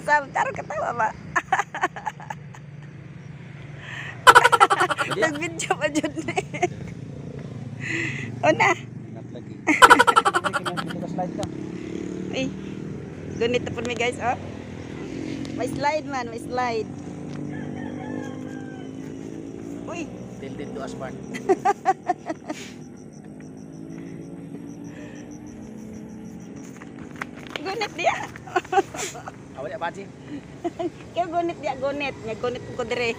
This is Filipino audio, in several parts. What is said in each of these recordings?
Taruh ketawa, Pak. Nag-video pa dyan eh. O na. Uy, ganito po mi guys, oh. May slide man, may slide. Uy. Tilted to asphalt. Gunit dia. Awak apa sih? Kaya gunit dia, gunit. Nya gunit ko dire.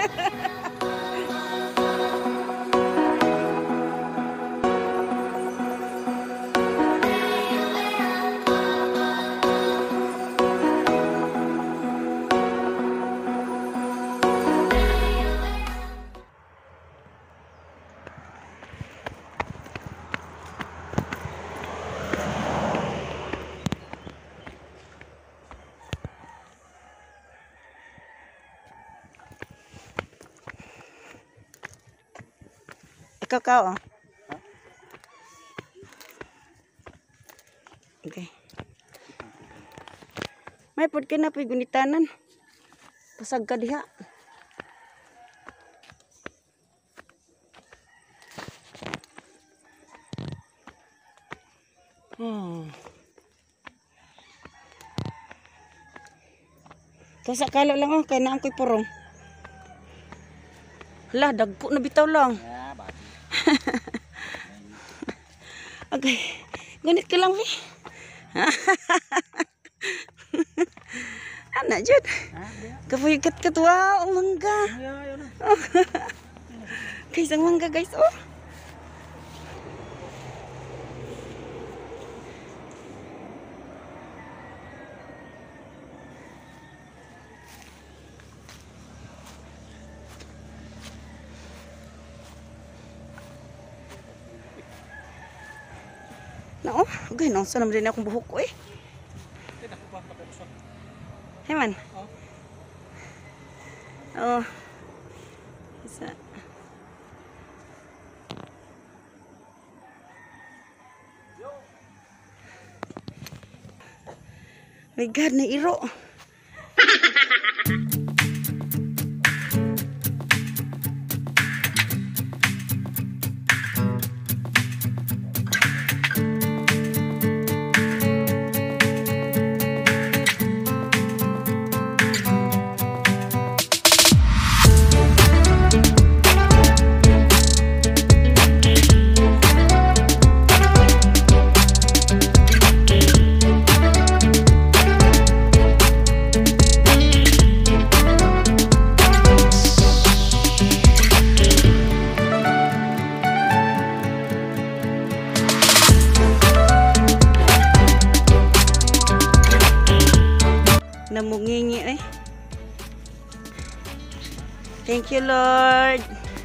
Ikaw, oh. Okay. May pud ka na po'y gunitanan. Pasag ka diha. Kasakalo lang, oh. Kaya na ang ko'y purong. Hala, dagko na bitaw lang. Okay. Gunit ko lang, Vi. Anak, Jud. Kapuyikat ka tuwa. Oh, mangga. Guys, ang mangga, guys. Oh. No, okay, nang sana din akong buhok ko eh. Hey man. Oh. Isa. My God, nairo. Namungingi eh. Thank you, Lord.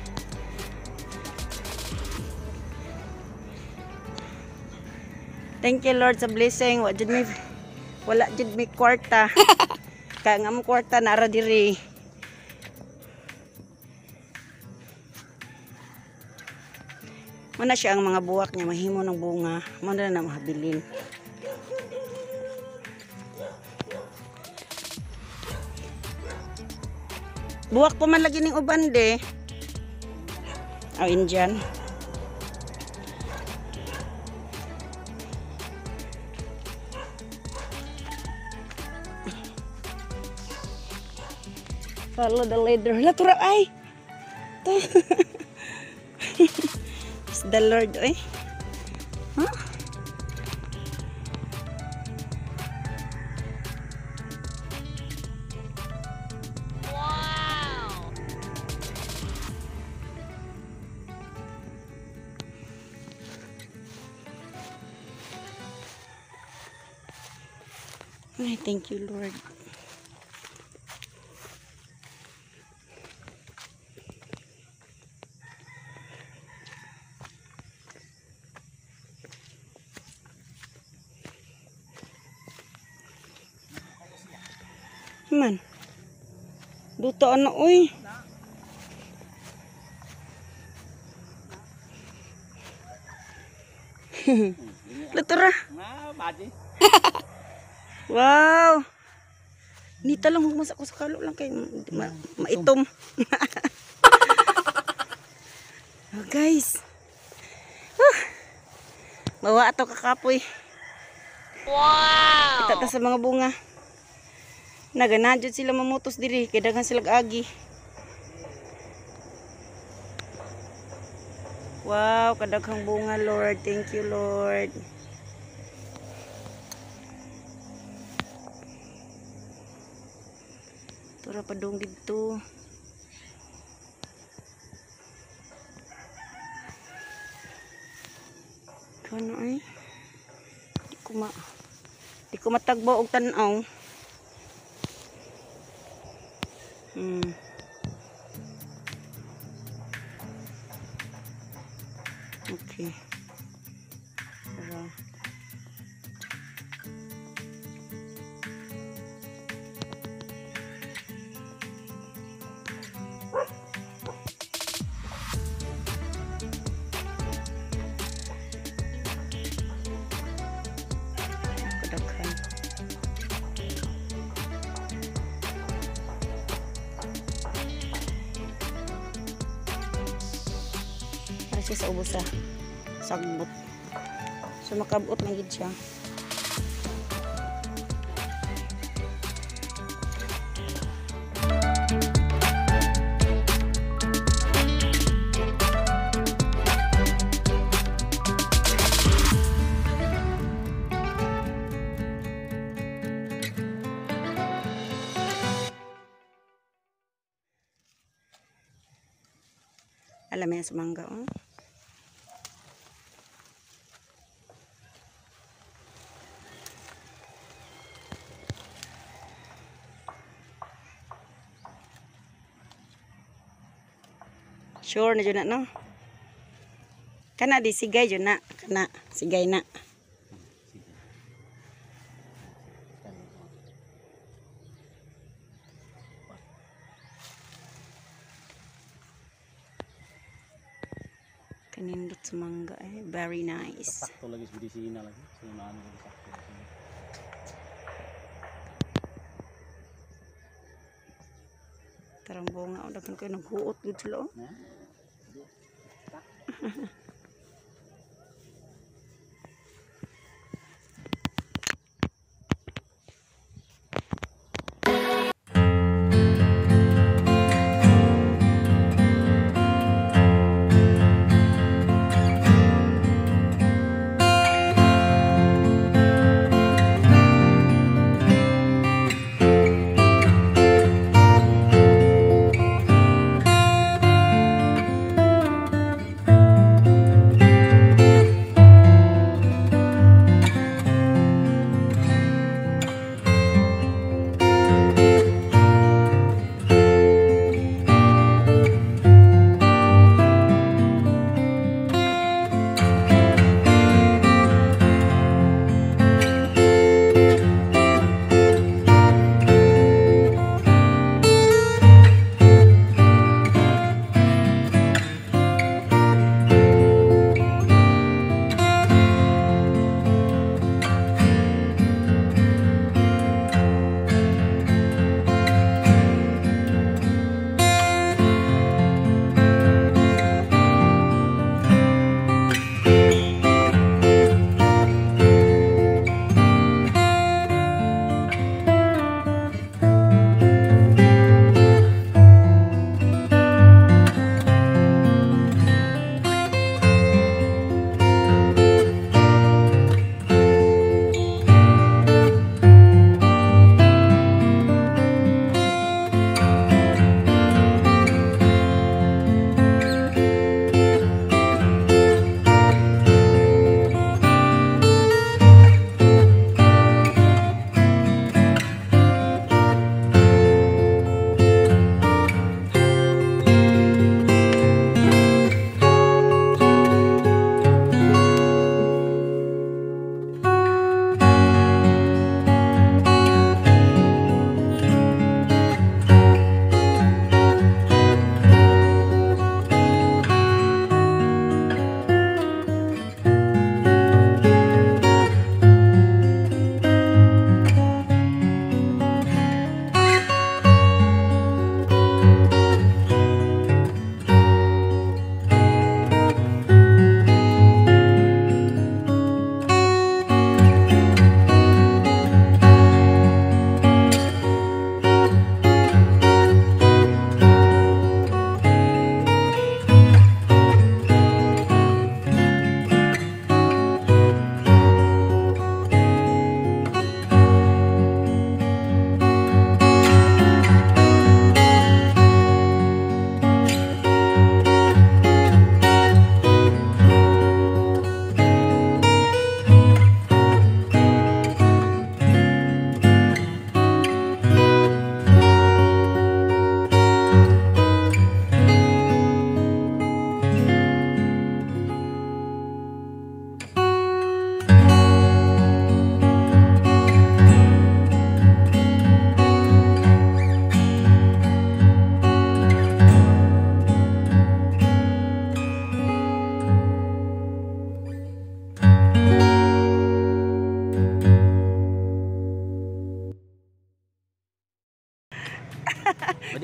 Thank you, Lord, sa blessing. Wala jud mi kwarta. Kaya nga mo kwarta nara diri. Muna siya ang mga buwak niya, mahimo ng bunga. Muna na mahabilin. Buwak pa man lagi ning uban de. Oh, Indian. Follow the leader. Latura ay. It's the Lord eh. Huh? Ay, thank you, Lord. Man. Duto ano, uy. Lutura. Wow. Nita lang humas ako sa kalo lang kay maitom. Oh, guys. Bawa ato kakapoy. Wow! Kita ta sa mga bunga. Naganadjud sila mamutos diri kay daghan sila agi. Wow, kadaghang bunga, Lord. Thank you, Lord. Tura pa dong dito. Kano ay? Di ko matagbo og tan-aw. Okay. Pero kadaghan. Para siya sa ubos sa sagbot. So makabot na gid siya. Alam mo yan sa mangga, oh. Sure na dyan na, no? Kana di sigay dyan na. Kana, sigay na. Kanindot sa mangga, eh. Very nice. Sakto lagi sa bidisina lagi. Sinunaan lagi sakto. Tarang bunga, o dagan kayo naghuot dito sila, oh.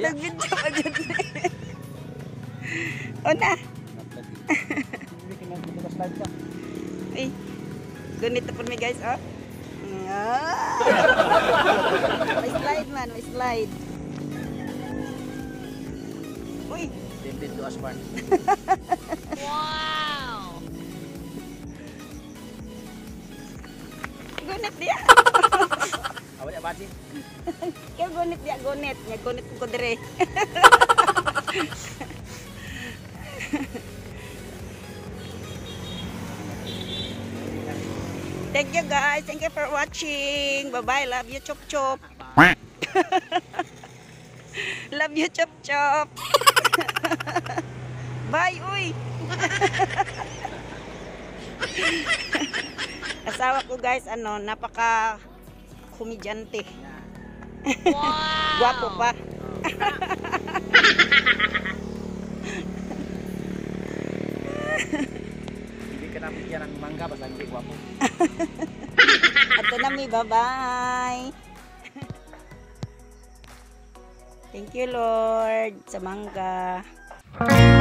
nag-video pa dyan. O na. Hindi kinag-slide ka. Ay, ganito po mi guys, oh. Ah. May slide man, may slide. Uy, Tempted to asphalt. gunit dia. Awal ya baci. Kaya gunit dia, gunit. Nya gunit ko dire. Thank you guys. Thank you for watching. Bye-bye. Love you, chop chop. Love you, chop chop. Bye, uy. Asawa ko guys, ano, napaka komedyante. Wow! Gwapo pa. Hindi ka namin yan ang mangga basta hindi guwapo. At nami, bye-bye. Thank you Lord sa mangga.